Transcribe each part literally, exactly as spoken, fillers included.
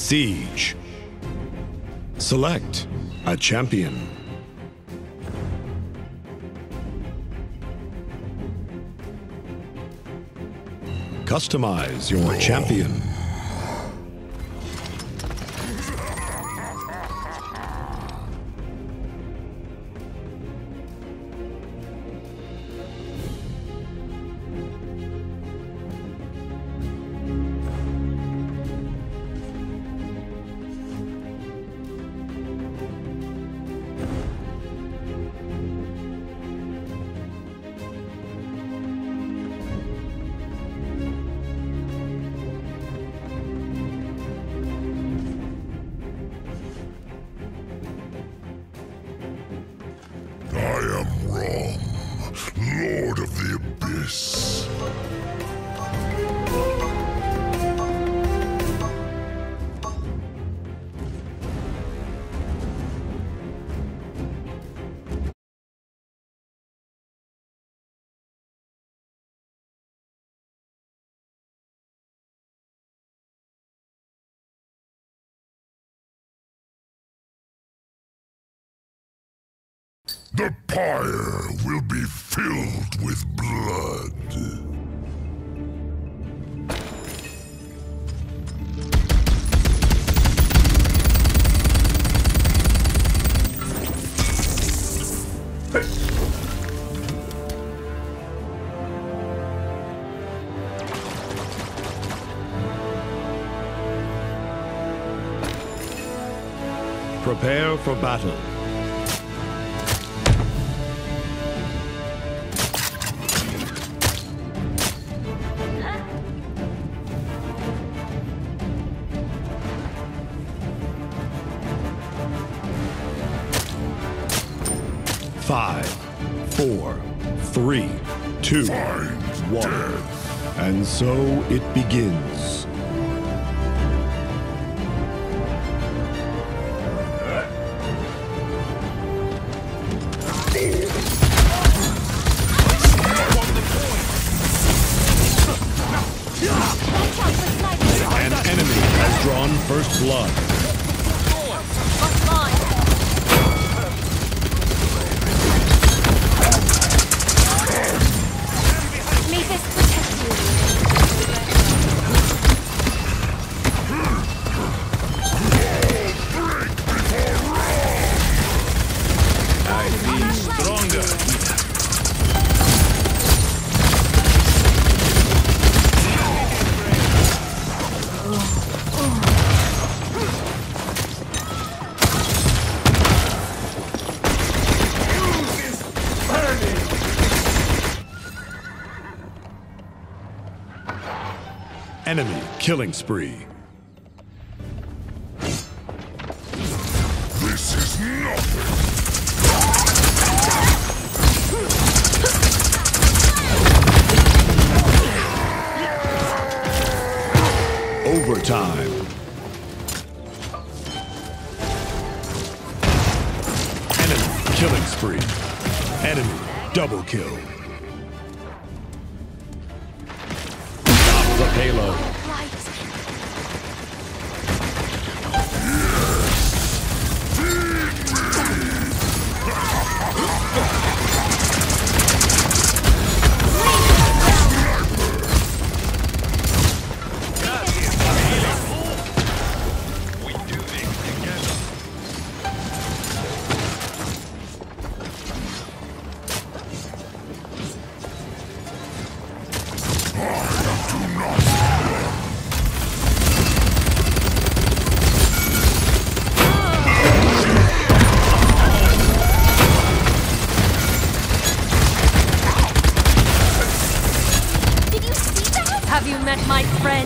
Siege. Select a champion. Customize your champion. Lord of the Abyss. The pyre will be filled with blood. Prepare for battle. Five, four, three, two, one. And so it begins. An enemy has drawn first blood. Enemy killing spree. This is nothing. Overtime. Enemy killing spree. Enemy double kill. The payload. Have you met my friend?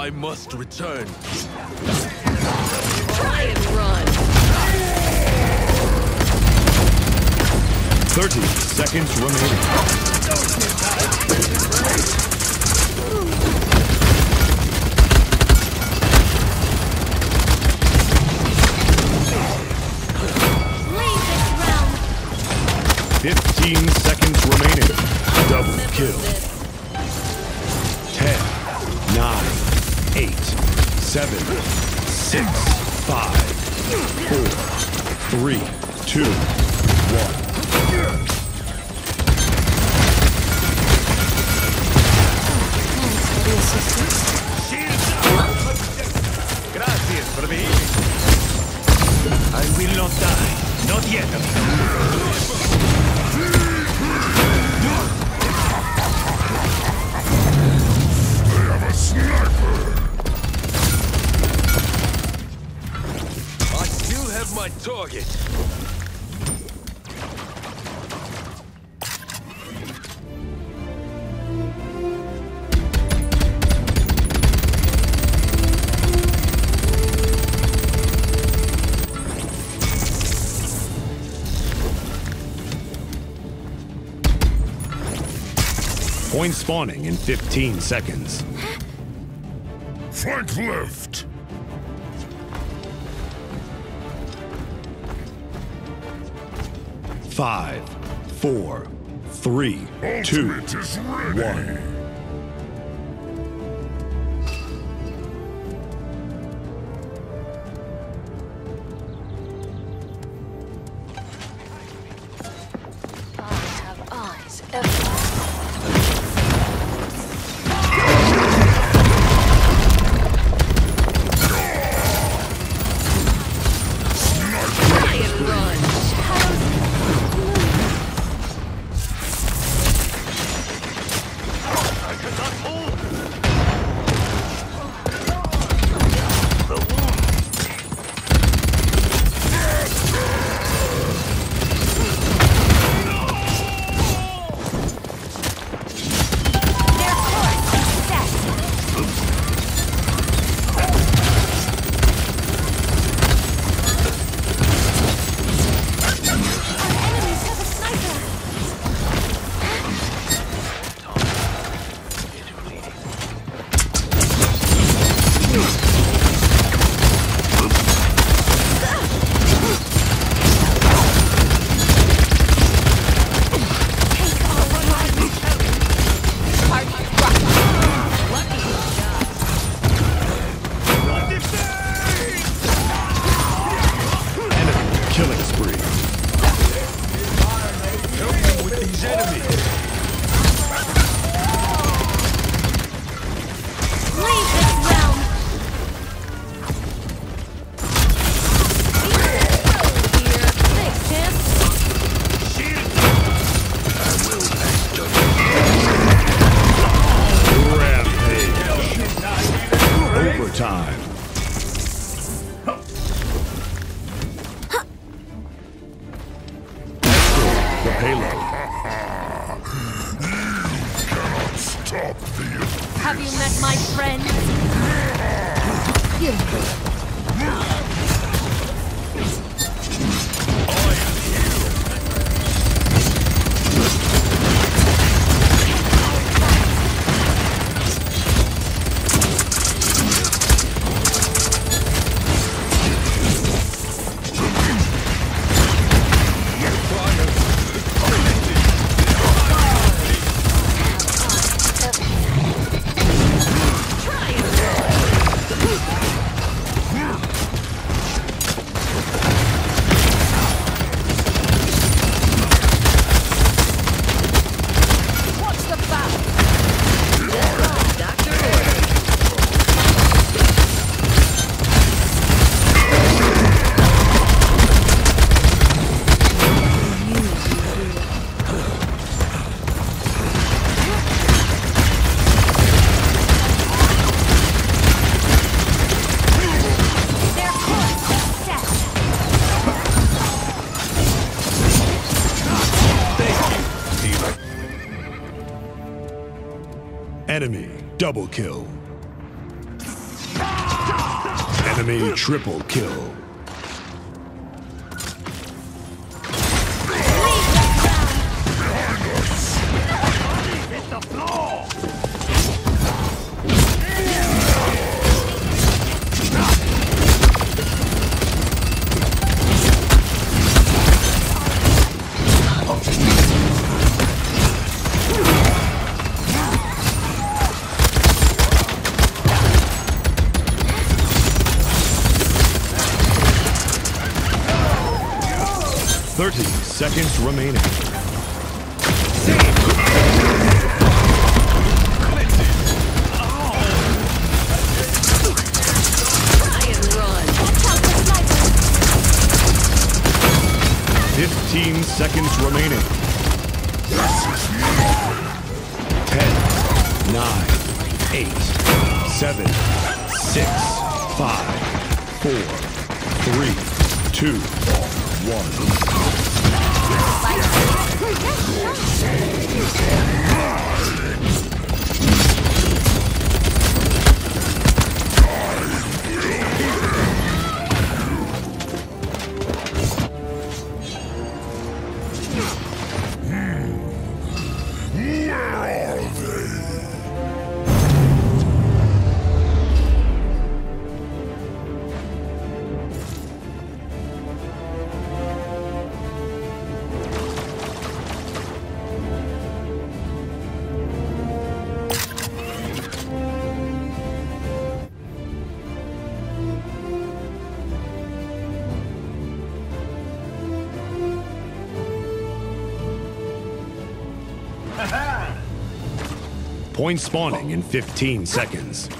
I must return. Try and run. Thirty seconds remaining. Leave this round. Fifteen seconds remaining. Double kill. Ten, nine, eight, seven, six, five, four, three, two, one. Gracias for the healing. I will not die. Not yet, amigo. They have a sniper! I still have my target. Point spawning in fifteen seconds. Flank left! Five, four, three, two, Ultimate is ready! one. I have eyes everywhere. Try and run. Their course is set. Our enemies have a sniper. Take all right. Target rock. Lucky shot. Enemy killing spree. Help me with these enemies. Leave this round. Here, thanks, Tim. Rampage. Overtime. The payload. Stop the... Have you met my friend? Try and watch the back. Doctor order. Their course is set. Enemy double kill. Enemy triple kill. Thirty seconds remaining. Fifteen seconds remaining. Ten, nine, eight, seven, six, five, four, three, two, one. Point spawning in fifteen seconds.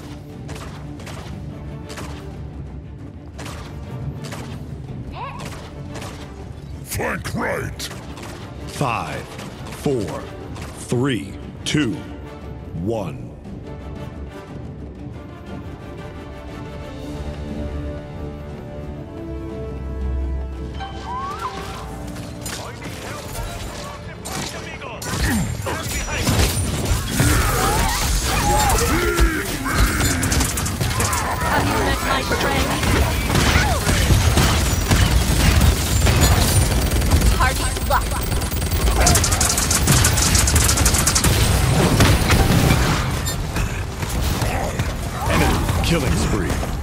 Flank right. Five, four, three, two, one. Killing spree.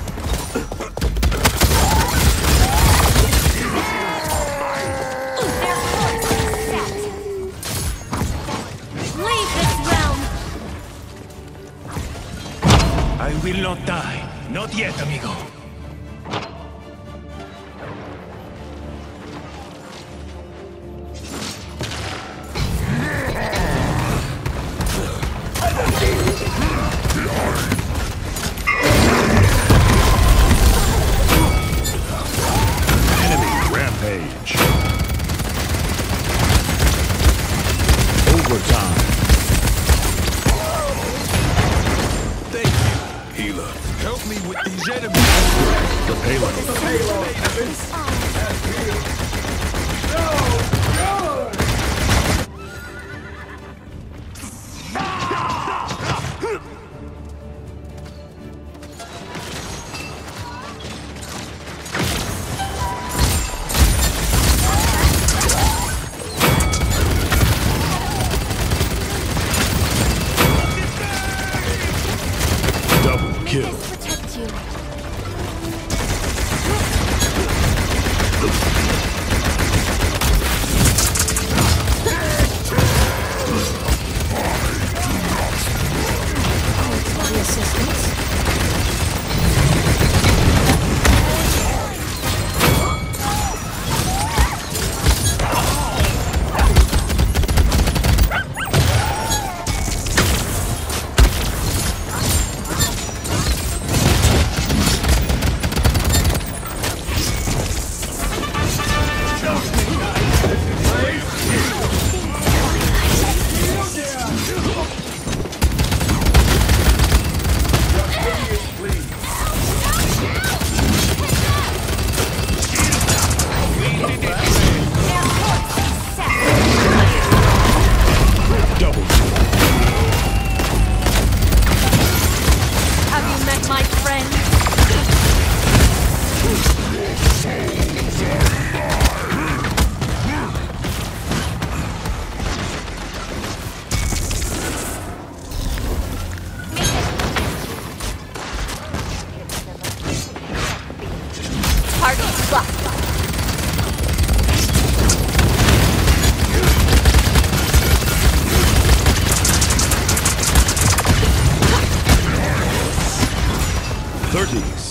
Leave this realm. I will not die. Not yet, amigo. Rampage. Overtime. Thank you, healer. Help me with these enemies. The payload. Double kill. Protect you.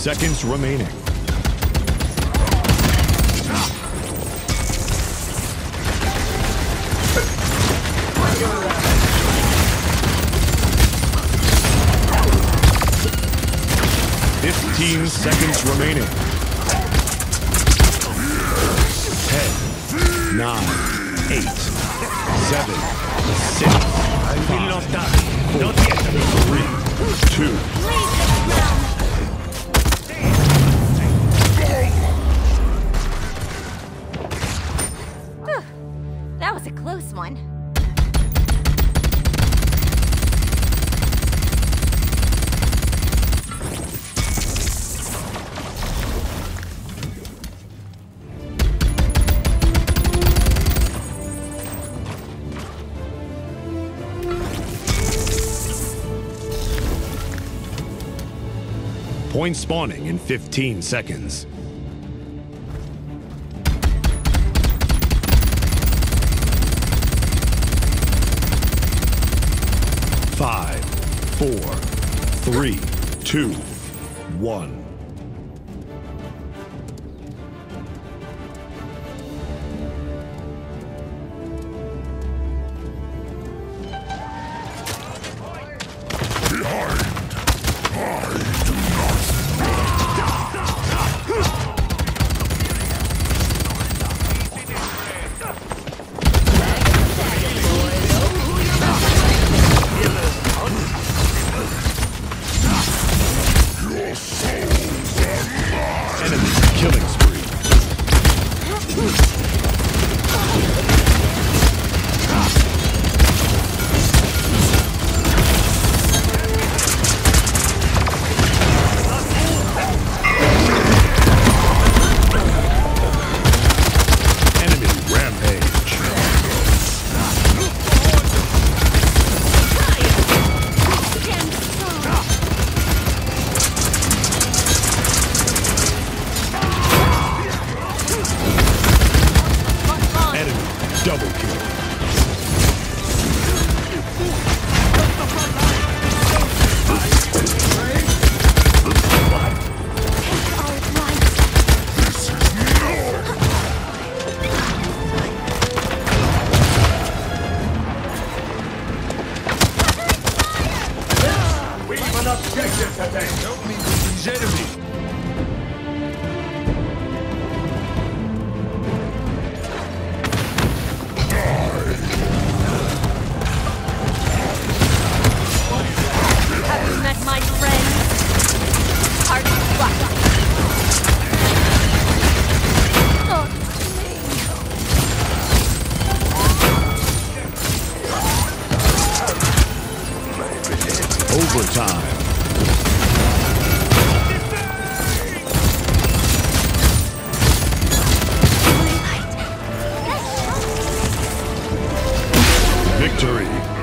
seconds remaining. Fifteen seconds remaining. Ten, nine, eight, seven, six, I will not die. Not yet. Three, two, Leave this realm. Whew. That was a close one. Point spawning in fifteen seconds. Five, four, three, two, one. Killing spree. Enemy rampage. Stand strong. Enemy double kill. help me with these enemies. Have you met my friend? Heart Rock. Oh, Overtime. Victory.